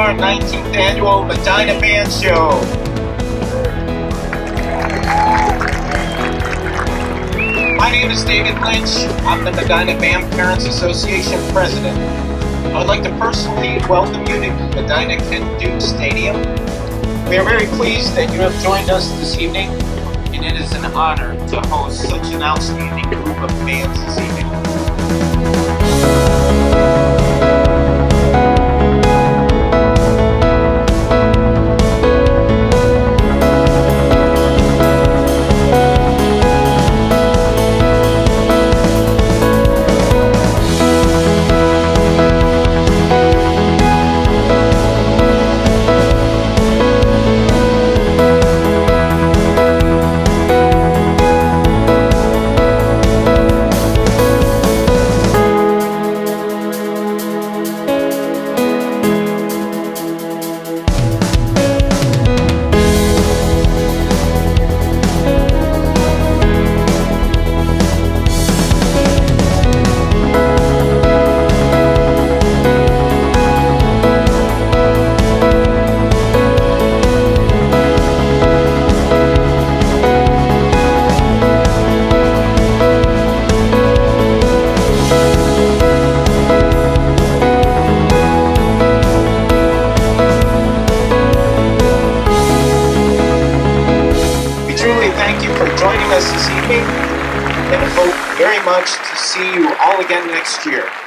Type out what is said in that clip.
our 19th annual Medina Band Show. My name is David Lynch. I'm the Medina Band Parents Association President. I would like to personally welcome you to Medina Kent Duke Stadium. We are very pleased that you have joined us this evening, and it is an honor to host such an outstanding group of bands this evening. Thank you for joining us this evening, and hope very much to see you all again next year.